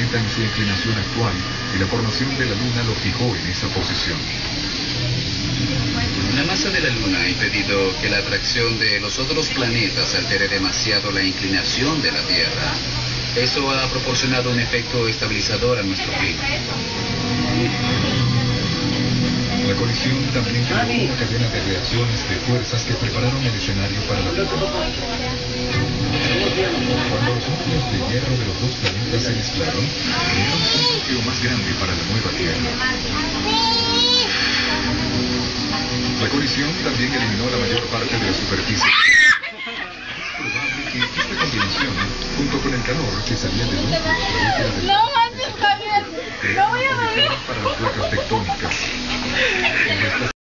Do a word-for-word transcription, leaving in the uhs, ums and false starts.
planeta en su inclinación actual y la formación de la Luna lo fijó en esa posición. La masa de la Luna ha impedido que la atracción de los otros planetas altere demasiado la inclinación de la Tierra. Eso ha proporcionado un efecto estabilizador a nuestro clima. La colisión también creó una cadena de reacciones de fuerzas que prepararon el escenario para la vida. Cuando los núcleos de hierro de los dos planetas se mezclaron, crearon un núcleo más grande para la nueva Tierra. La colisión también eliminó la mayor parte de la superficie. Es probable que esta combinación, junto con el calor que salía del núcleo,